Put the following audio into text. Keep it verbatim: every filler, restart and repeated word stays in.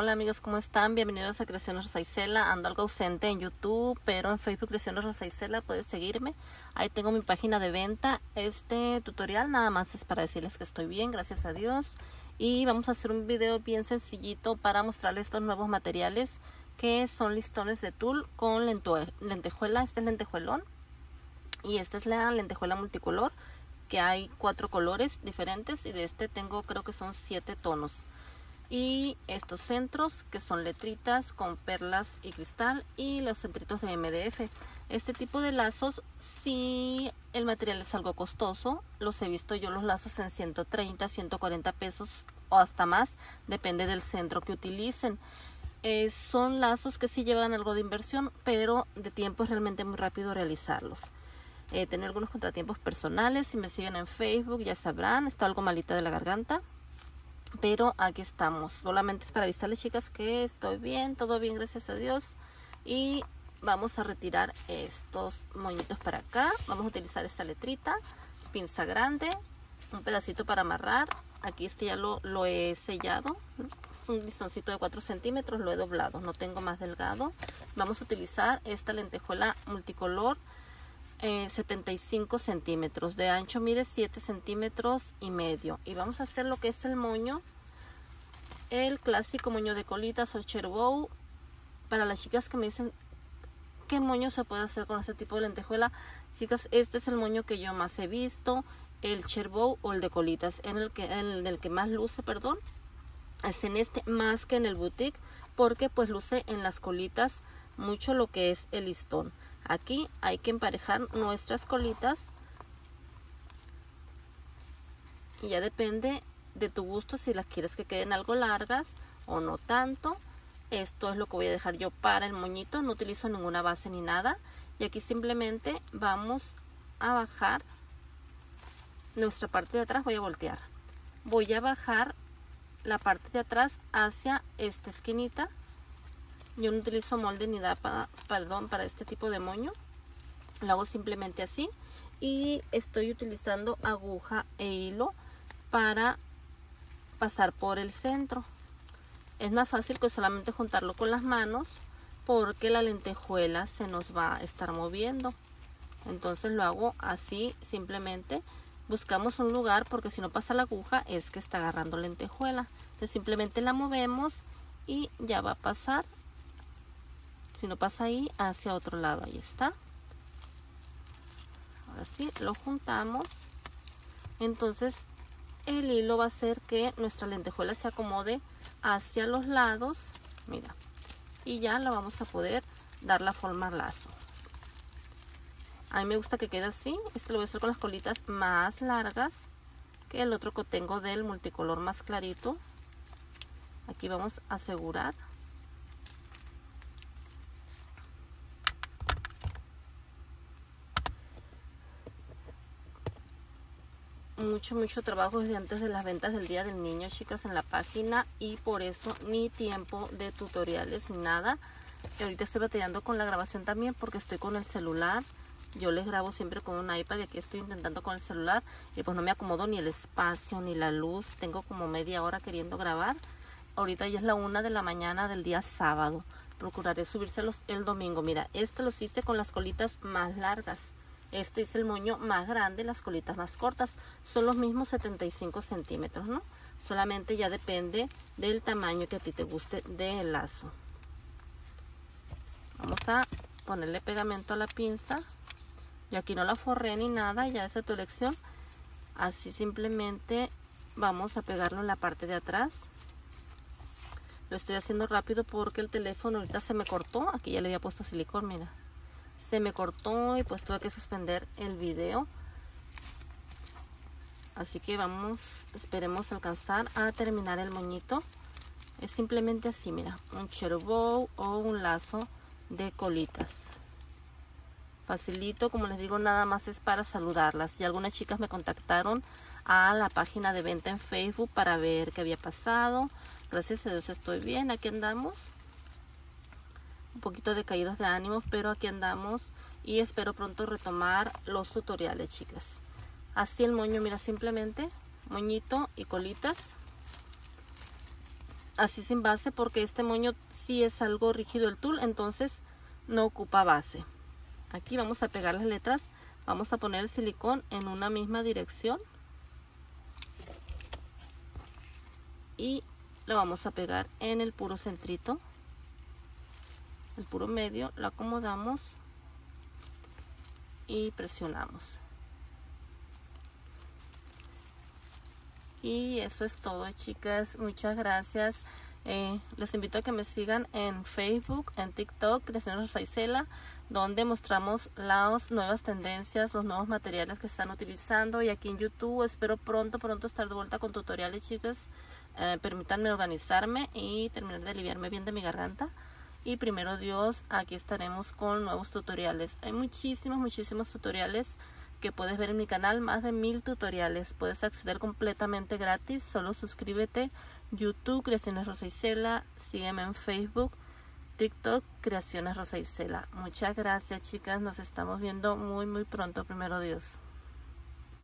Hola amigos, ¿cómo están? Bienvenidos a Creaciones Rosa Isela. Ando algo ausente en YouTube, pero en Facebook Creaciones Rosa Isela puedes seguirme. Ahí tengo mi página de venta. Este tutorial nada más es para decirles que estoy bien, gracias a Dios. Y vamos a hacer un video bien sencillito para mostrarles estos nuevos materiales que son listones de tul con lentejuela. Este es lentejuelón y esta es la lentejuela multicolor, que hay cuatro colores diferentes y de este tengo, creo que son siete tonos. Y estos centros que son letritas con perlas y cristal, y los centritos de M D F. Este tipo de lazos, si el material es algo costoso, los he visto yo los lazos en ciento treinta, ciento cuarenta pesos o hasta más, depende del centro que utilicen. Eh, son lazos que sí llevan algo de inversión, pero de tiempo es realmente muy rápido realizarlos. Eh, tengo algunos contratiempos personales, si me siguen en Facebook ya sabrán, estoy algo malita de la garganta. Pero aquí estamos, solamente es para avisarles, chicas, que estoy bien, todo bien, gracias a Dios. Y vamos a retirar estos moñitos para acá. Vamos a utilizar esta letrita, pinza grande, un pedacito para amarrar. Aquí este ya lo, lo he sellado, es un listoncito de cuatro centímetros, lo he doblado, no tengo más delgado. Vamos a utilizar esta lentejuela multicolor, Eh, setenta y cinco centímetros de ancho, mide siete centímetros y medio, y vamos a hacer lo que es el moño, el clásico moño de colitas o cherbow. Para las chicas que me dicen qué moño se puede hacer con este tipo de lentejuela, chicas, este es el moño que yo más he visto, el cherbow o el de colitas, en el que, en el que más luce, perdón, es en este más que en el boutique, porque pues luce en las colitas mucho lo que es el listón. Aquí hay que emparejar nuestras colitas y ya depende de tu gusto si las quieres que queden algo largas o no tanto. Esto es lo que voy a dejar yo para el moñito, no utilizo ninguna base ni nada. Y aquí simplemente vamos a bajar nuestra parte de atrás, voy a voltear. Voy a bajar la parte de atrás hacia esta esquinita. Yo no utilizo molde ni nada para, perdón, para este tipo de moño. Lo hago simplemente así. Y estoy utilizando aguja e hilo para pasar por el centro. Es más fácil que solamente juntarlo con las manos, porque la lentejuela se nos va a estar moviendo. Entonces lo hago así simplemente. Buscamos un lugar, porque si no pasa la aguja es que está agarrando lentejuela. Entonces simplemente la movemos y ya va a pasar. Si no pasa ahí, hacia otro lado, ahí está. Ahora sí, lo juntamos. Entonces el hilo va a hacer que nuestra lentejuela se acomode hacia los lados, mira, y ya la vamos a poder dar la forma al lazo. A mí me gusta que quede así. Este lo voy a hacer con las colitas más largas que el otro que tengo del multicolor más clarito. Aquí vamos a asegurar. Mucho, mucho trabajo desde antes de las ventas del Día del Niño, chicas, en la página, y por eso ni tiempo de tutoriales ni nada. Y ahorita estoy batallando con la grabación también porque estoy con el celular. Yo les grabo siempre con un iPad y aquí estoy intentando con el celular y pues no me acomodo ni el espacio ni la luz. Tengo como media hora queriendo grabar. Ahorita ya es la una de la mañana del día sábado. Procuraré subírselos el domingo. Mira, este los hice con las colitas más largas. Este es el moño más grande, las colitas más cortas. Son los mismos setenta y cinco centímetros, ¿no? Solamente ya depende del tamaño que a ti te guste del lazo. Vamos a ponerle pegamento a la pinza. Yo aquí no la forré ni nada, ya es a tu elección. Así simplemente vamos a pegarlo en la parte de atrás. Lo estoy haciendo rápido porque el teléfono ahorita se me cortó. Aquí ya le había puesto silicón, mira. Se me cortó y pues tuve que suspender el video. Así que vamos, esperemos alcanzar a terminar el moñito. Es simplemente así, mira, un cherbow o un lazo de colitas. Facilito, como les digo, nada más es para saludarlas. Y algunas chicas me contactaron a la página de venta en Facebook para ver qué había pasado. Gracias a Dios estoy bien, aquí andamos. Un poquito de caídas de ánimos, pero aquí andamos y espero pronto retomar los tutoriales, chicas. Así el moño, mira, simplemente moñito y colitas. así sin base, porque este moño sí es algo rígido el tul, entonces no ocupa base. Aquí vamos a pegar las letras, vamos a poner el silicón en una misma dirección y lo vamos a pegar en el puro centrito, el puro medio, lo acomodamos y presionamos. Y eso es todo, chicas. Muchas gracias. Eh, les invito a que me sigan en Facebook, en TikTok, Creaciones Rosa Isela, donde mostramos las nuevas tendencias, los nuevos materiales que están utilizando. Y aquí en YouTube espero pronto, pronto estar de vuelta con tutoriales, chicas. Eh, permítanme organizarme y terminar de aliviarme bien de mi garganta. Y primero Dios, aquí estaremos con nuevos tutoriales. Hay muchísimos, muchísimos tutoriales que puedes ver en mi canal, más de mil tutoriales. Puedes acceder completamente gratis, solo suscríbete. YouTube, Creaciones Rosa Isela, sígueme en Facebook, TikTok, Creaciones Rosa Isela. Muchas gracias, chicas, nos estamos viendo muy muy pronto, primero Dios.